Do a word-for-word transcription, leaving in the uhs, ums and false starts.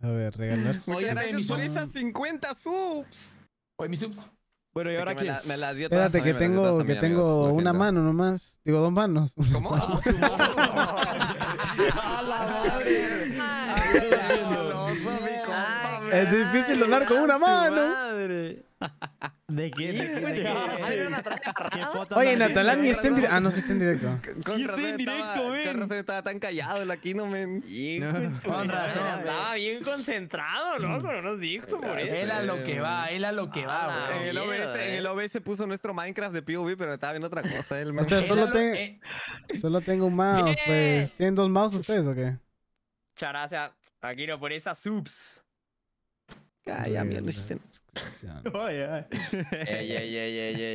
A ver, regalar sus... Oye, Muchas ve, gracias mis por subs. esas cincuenta subs. Oye, mis subs. Bueno, ¿y ahora Es que qué? me, la- me las dio todas Espérate a mí, que me las dio todas tengo, a mí, que amigos, tengo lo una siento. mano nomás. Digo, dos manos. ¿Cómo? ¡A la madre! No, mi compa, man. Es difícil donar con una mano. Madre. ¿De qué? ¿De qué? ¿De qué? ¿Qué foto Oye, andas Natalán viendo? está en directo. Ah, no, sí está en directo. Con Sí, razón estoy en directo, estaba- ven. Con razón estaba tan callado el Aquino, men. Hijo No, de su con madre, razón, andaba bien concentrado, loco, no nos dijo por eso. Él a lo que va, él a lo que va, Ah, güey. En el, O B S, mierda, en el eh. O B S puso nuestro Minecraft de P O V, pero estaba viendo otra cosa. Él, O men. sea, Él solo, a lo- ten- eh, solo tengo un mouse, pues. ¿Tienen dos mouse ustedes o qué? Muchas gracias, Aquino, por esas subs. Ay, ya, mierda. Suscripción. Oye, oye. Ey, ey, ey, ey, ey.